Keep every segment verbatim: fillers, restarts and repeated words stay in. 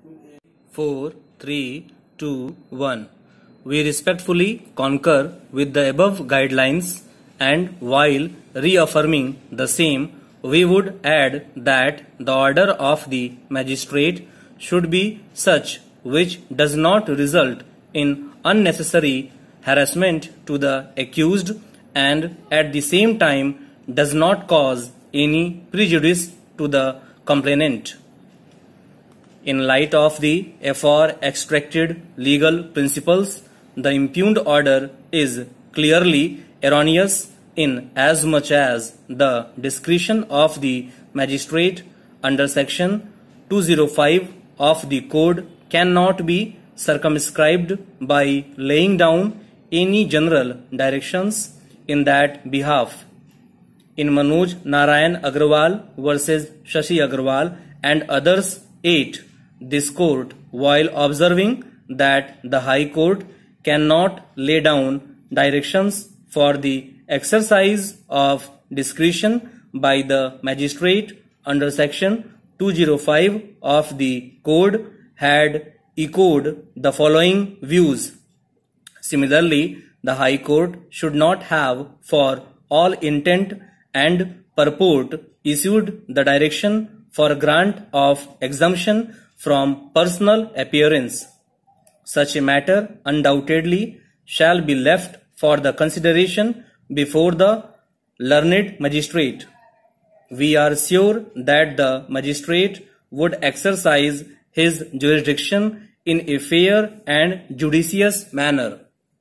four, three, two, one. We respectfully concur with the above guidelines, and while reaffirming the same, we would add that the order of the magistrate should be such which does not result in unnecessary harassment to the accused and at the same time does not cause any prejudice to the complainant. In light of the afore extracted legal principles, the impugned order is clearly erroneous in as much as the discretion of the magistrate under section two oh five of the code cannot be circumscribed by laying down any general directions in that behalf. In Manoj Narayan Agrawal versus Shashi Agrawal and others eight, this court, while observing that the High Court cannot lay down directions for the exercise of discretion by the magistrate under section two oh five of the code, had echoed the following views. Similarly, the High Court should not have, for all intent and purport, issued the direction for grant of exemption from personal appearance. Such a matter undoubtedly shall be left for the consideration before the learned magistrate. We are sure that the magistrate would exercise his jurisdiction in a fair and judicious manner.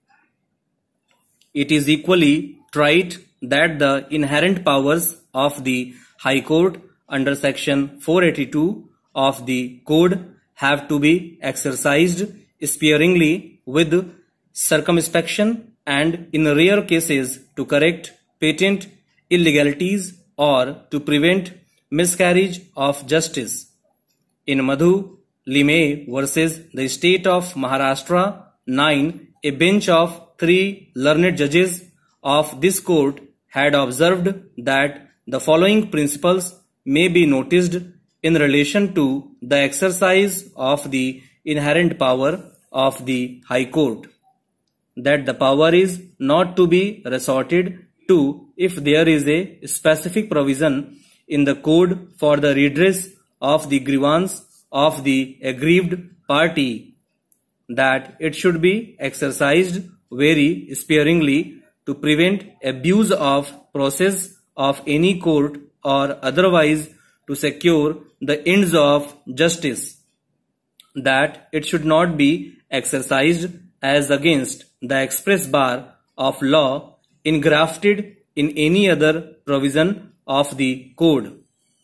It is equally trite that the inherent powers of the High Court under section four eighty-two of the code have to be exercised sparingly, with circumspection, and in rare cases to correct patent illegalities or to prevent miscarriage of justice. In Madhu Limay versus the State of Maharashtra nine, a bench of three learned judges of this court had observed that the following principles may be noticed in relation to the exercise of the inherent power of the High Court. That the power is not to be resorted to if there is a specific provision in the code for the redress of the grievance of the aggrieved party. That it should be exercised very sparingly to prevent abuse of process of any court or otherwise to secure the ends of justice. That it should not be exercised as against the express bar of law engrafted in any other provision of the code.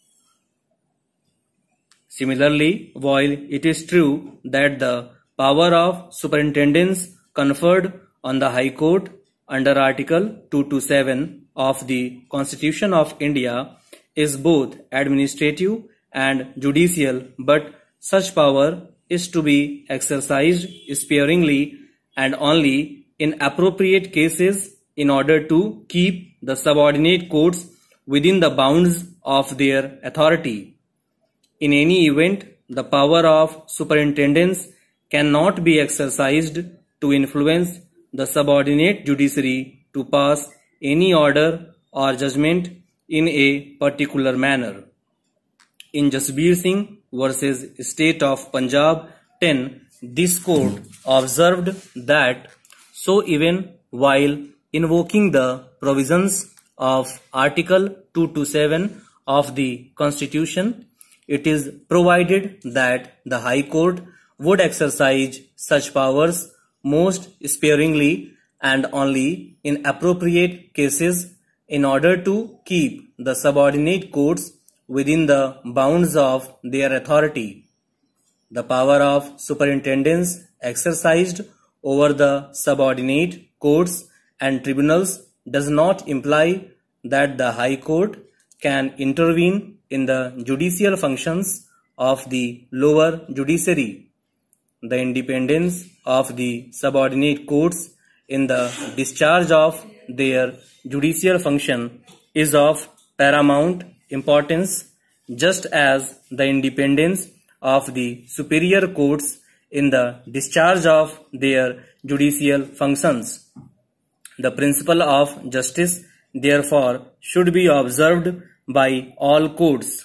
Similarly, while it is true that the power of superintendence conferred on the High Court under Article two twenty-seven of the Constitution of India is both administrative and judicial, but such power is to be exercised sparingly and only in appropriate cases in order to keep the subordinate courts within the bounds of their authority. In any event, the power of superintendence cannot be exercised to influence the subordinate judiciary to pass any order or judgment in a particular manner. In Jasbir Singh versus State of Punjab ten, this court observed that so even while invoking the provisions of Article two twenty-seven of the Constitution, it is provided that the High Court would exercise such powers most sparingly and only in appropriate cases in order to keep the subordinate courts within the bounds of their authority. The power of superintendence exercised over the subordinate courts and tribunals does not imply that the High Court can intervene in the judicial functions of the lower judiciary. The independence of the subordinate courts in the discharge of their judicial function is of paramount importance, just as the independence of the superior courts in the discharge of their judicial functions. The principle of justice, therefore, should be observed by all courts.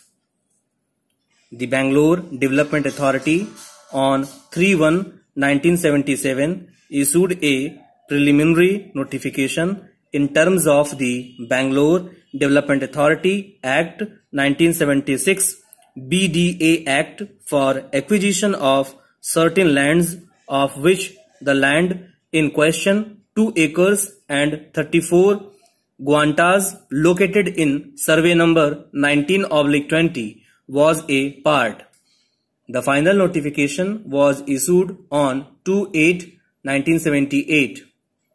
The Bangalore Development Authority on three one nineteen seventy-seven issued a preliminary notification in terms of the Bangalore Development Authority Act nineteen seventy-six B D A Act for acquisition of certain lands, of which the land in question, two acres and thirty-four guantas located in survey number nineteen oblique twenty, was a part. The final notification was issued on two eight nineteen seventy-eight.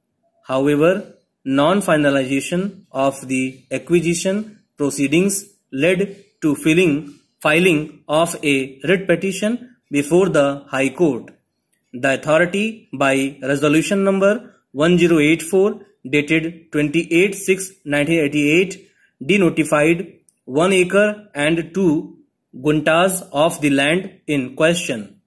However, non-finalization of the acquisition proceedings led to filing, filing of a writ petition before the High Court. The authority, by resolution number one zero eight four dated twenty-eight six nineteen eighty-eight, denotified one acre and two guntas of the land in question.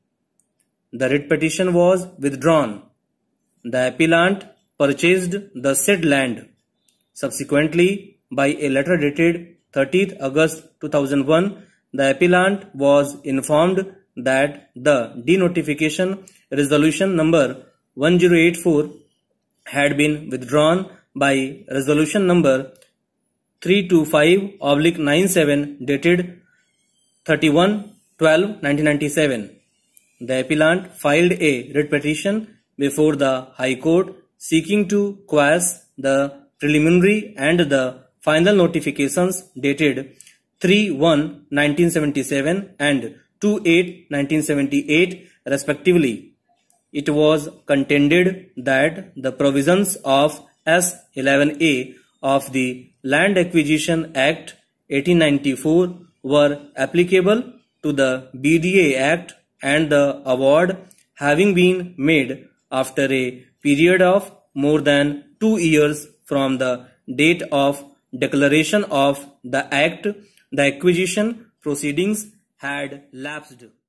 The writ petition was withdrawn. The appellant purchased the said land. Subsequently, by a letter dated thirtieth August two thousand one, the appellant was informed that the denotification resolution number one zero eight four had been withdrawn by resolution number three two five oblique ninety-seven dated thirty-one twelve nineteen ninety-seven. The appellant filed a writ petition before the High Court seeking to quash the preliminary and the final notifications dated three one nineteen seventy-seven and two eight nineteen seventy-eight respectively. It was contended that the provisions of S eleven A of the Land Acquisition Act eighteen ninety-four were applicable to the B D A Act, and the award having been made after a period of more than two years from the date of declaration of the Act, the acquisition proceedings had lapsed.